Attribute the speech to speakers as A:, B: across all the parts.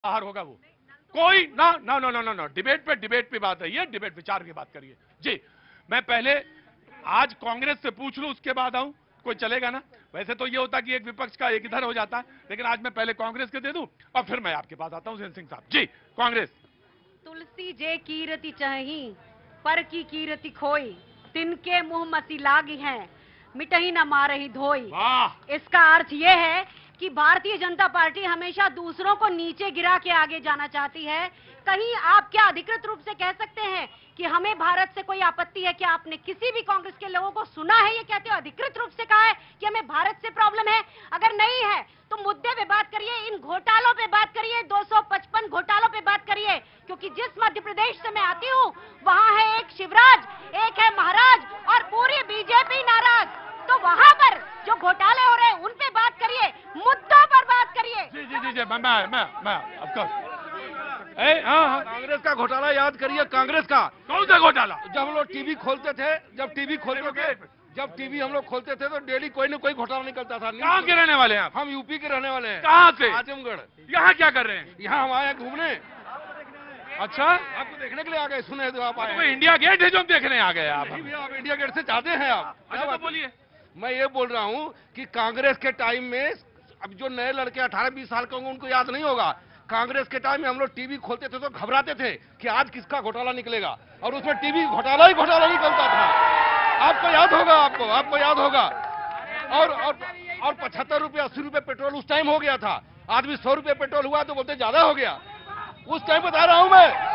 A: बाहर होगा वो कोई ना ना ना ना ना डिबेट पे बात रही है, डिबेट विचार की बात करिए जी। मैं पहले आज कांग्रेस से पूछ लूं उसके बाद आऊं, कोई चलेगा ना? वैसे तो ये होता कि एक विपक्ष का एक इधर हो जाता, लेकिन आज मैं पहले कांग्रेस के दे दूं और फिर मैं आपके पास आता हूं। सेन सिंह साहब जी, कांग्रेस।
B: तुलसी जे कीरति चाही पर की कीरति खोई, तिनके मुंह मसी लागी हैं मिटही न मारही धोई।
A: वाह,
B: इसका अर्थ ये है कि भारतीय जनता पार्टी हमेशा दूसरों को नीचे गिरा के आगे जाना चाहती है। कहीं आप क्या अधिकृत रूप से कह सकते हैं कि हमें भारत से कोई आपत्ति है? क्या आपने किसी भी कांग्रेस के लोगों को सुना है ये कहते हो अधिकृत रूप से कहा है कि हमें भारत से प्रॉब्लम है? अगर नहीं है तो मुद्दे पे बात करिए, इन घोटालों पे बात करिए, 255 घोटालों पे बात करिए, क्योंकि जिस मध्य प्रदेश से मैं आती हूँ वहाँ है एक शिवराज, एक है महाराज और पूरी बीजेपी नाराज। तो वहाँ पर जो घोटाले हो रहे हैं उन पे बात करिए, मुद्दों पर बात करिए।
A: जी जी जी जी, मैं ऑफ कोर्स। हाँ,
C: कांग्रेस का घोटाला याद करिए, कांग्रेस का।
A: कौन सा घोटाला?
C: जब हम लोग टीवी खोलते थे, जब टीवी हम लोग खोलते थे तो डेली कोई न कोई घोटाला निकलता था।
A: कहाँ के रहने वाले हैं आप?
C: हम यूपी के रहने वाले हैं।
A: कहाँ से?
C: आजमगढ़।
A: यहाँ क्या कर रहे हैं?
C: यहाँ हम आए घूमने।
A: अच्छा,
C: आपको देखने के लिए आ गए, सुने तो आप आए।
A: तो इंडिया गेट है जो हम देखने आ गए आप?
C: नहीं भैया, आप इंडिया गेट से चाहते हैं आप?
A: अच्छा तो बोलिए।
C: मैं ये बोल रहा हूँ कि कांग्रेस के टाइम में अब जो नए लड़के 18-20 साल के होंगे उनको याद नहीं होगा। कांग्रेस के टाइम में हम लोग टीवी खोलते थे तो घबराते थे कि आज किसका घोटाला निकलेगा, और उसमें टीवी घोटाला ही घोटाला निकलता था। आपको याद होगा, आपको याद होगा। और 75 रुपये 80 रुपये पेट्रोल उस टाइम हो गया था। आज भी 100 रुपये पेट्रोल हुआ तो बोलते ज्यादा हो गया। उस टाइम बता रहा हूं मैं।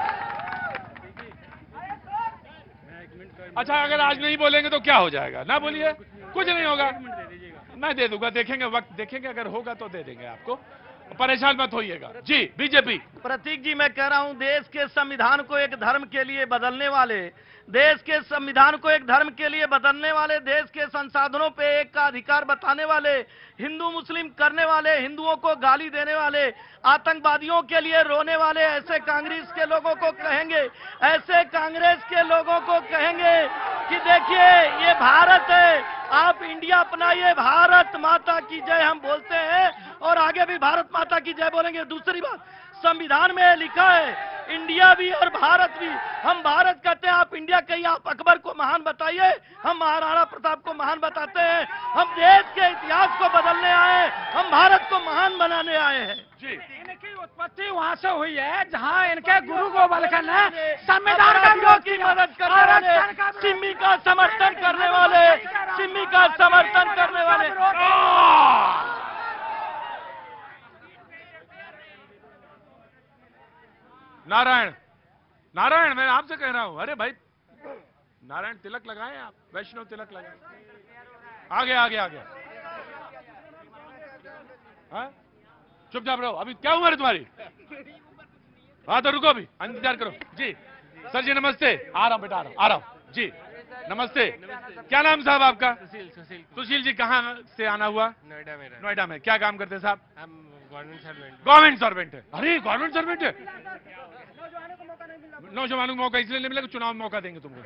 A: अच्छा, अगर आज नहीं बोलेंगे तो क्या हो जाएगा? ना बोलिए, कुछ नहीं होगा, मैं दे दूंगा, देखेंगे, वक्त देखेंगे, अगर होगा तो दे देंगे आपको, परेशान मत होइएगा जी। बीजेपी।
D: प्रतीक जी, मैं कह रहा हूं देश के संविधान को एक धर्म के लिए बदलने वाले, देश के संविधान को एक धर्म के लिए बदलने वाले, देश के संसाधनों पे एक का अधिकार बताने वाले, हिंदू मुस्लिम करने वाले, हिंदुओं को गाली देने वाले, आतंकवादियों के लिए रोने वाले ऐसे कांग्रेस के लोगों को कहेंगे, ऐसे कांग्रेस के लोगों को कहेंगे कि देखिए ये भारत है, आप इंडिया अपनाइए, भारत माता की जय हम बोलते हैं और आगे भी भारत माता की जय बोलेंगे। दूसरी बात, संविधान में लिखा है इंडिया भी और भारत भी। हम भारत कहते हैं, आप इंडिया कहिए, आप अकबर को महान बताइए, हम महाराणा प्रताप को महान बताते हैं। हम देश के इतिहास को बदलने आए, हम भारत को महान बनाने आए हैं
A: जी।
E: इनकी उत्पत्ति वहाँ से हुई है जहाँ इनके गुरु गोपालकर ने संविधान का विरोध
D: की मदद करने वाले, सिमी का समर्थन करने वाले, सिमी का समर्थन करने वाले।
A: नारायण, नारायण, मैं आपसे कह रहा हूं, अरे भाई नारायण तिलक लगाए आप, वैष्णव तिलक लगाए। आगे आगे आगे, हाँ चुपचाप रहो। अभी क्या उम्र है तुम्हारी? हाँ तो रुको, अभी इंतजार करो जी। सर जी नमस्ते, आ रहा हूँ बेटा, आ रहा हूँ जी। नमस्ते, क्या नाम साहब आपका? सुशील जी, कहाँ से आना हुआ?
F: नोएडा में।
A: नोएडा में। क्या काम करते हैं साहब?
F: हम
A: गवर्नमेंट सर्वेंट है। अरे गवर्नमेंट सर्वेंट है, नौजवानों को मौका इसलिए नहीं मिलेगा, चुनाव में मौका देंगे तुमको।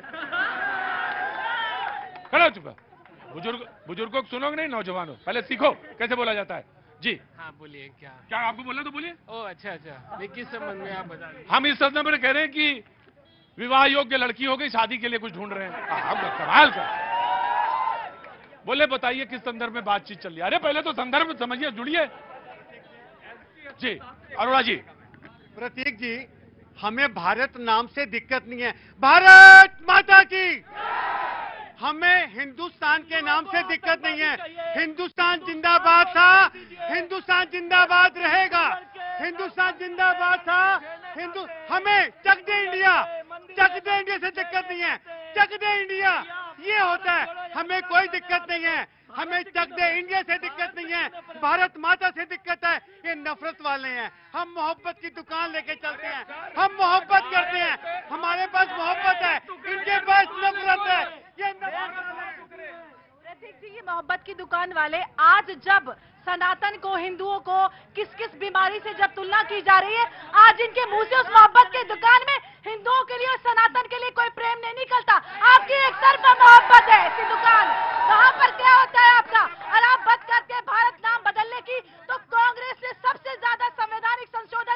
A: खड़ो चुप। बुजुर्गों को सुनोगे नहीं, नौजवानों पहले सीखो कैसे बोला जाता है जी।
F: हाँ बोलिए,
A: क्या आपको बोलना तो बोलिए।
F: ओह अच्छा, नहीं किस संबंध में आप बता दीजिए।
A: हम इस संदर्भ में कह रहे हैं कि विवाह योग्य लड़की हो गई, शादी के लिए कुछ ढूंढ रहे हैं। कमाल का बोले, बताइए किस संदर्भ में बातचीत चल रही है? अरे पहले तो संदर्भ समझिए, जुड़िए जी। अरोड़ा जी।
G: प्रतीक जी, हमें भारत नाम से दिक्कत नहीं है, भारत माता की। हमें हिंदुस्तान के नाम से दिक्कत नहीं है। हिंदुस्तान जिंदाबाद था, हिंदुस्तान जिंदाबाद रहेगा, हिंदुस्तान जिंदाबाद था। हमें चक दे इंडिया, चक दे इंडिया से दिक्कत नहीं है, चक दे इंडिया ये होता है, हमें कोई दिक्कत नहीं है। हमें चक दे इंडिया से दिक्कत नहीं है, भारत माता से दिक्कत है। ये नफरत वाले हैं, हम मोहब्बत की दुकान लेके चलते हैं, हम मोहब्बत करते हैं, हमारे पास मोहब्बत है, इनके पास नफरत है। ये
B: प्रतीक जी, ये मोहब्बत की दुकान वाले आज जब सनातन को, हिंदुओं को किस किस बीमारी से जब तुलना की जा रही है, आज इनके मुंह से उस मोहब्बत की दुकान में हिंदुओं के लिए और सनातन के लिए कोई प्रेम नहीं निकलता। आपकी एक तरफा मोहब्बत है ऐसी दुकान, वहां पर क्या होता है आपका? और आप बात करते हैं भारत नाम बदलने की, तो कांग्रेस ने सबसे ज्यादा संवैधानिक संशोधन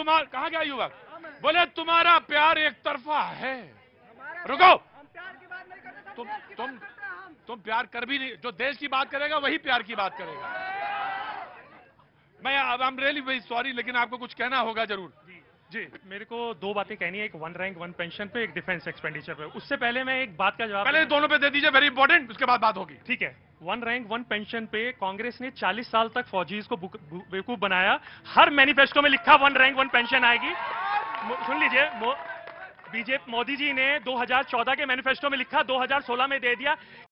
A: तुम्हारा कहाँ गया युवक? बोले तुम्हारा प्यार एक तरफा है। रुको, तुम प्यार कर भी नहीं, जो देश की बात करेगा वही प्यार की बात करेगा। मैं I am really very sorry, लेकिन आपको कुछ कहना होगा जरूर। जी,
H: मेरे को दो बातें कहनी है, एक वन रैंक वन पेंशन पे, एक डिफेंस एक्सपेंडिचर पे। उससे पहले मैं एक बात का जवाब,
A: पहले दोनों पे दे दीजिए, वेरी इंपॉर्टेंट, उसके बाद बात होगी।
H: ठीक है। वन रैंक वन पेंशन पे कांग्रेस ने 40 साल तक फौजीज को बेवकूफ बनाया। हर मैनिफेस्टो में लिखा वन रैंक वन पेंशन आएगी। सुन लीजिए, बीजेपी मोदी जी ने 2014 के मैनिफेस्टो में लिखा, 2016 में दे दिया।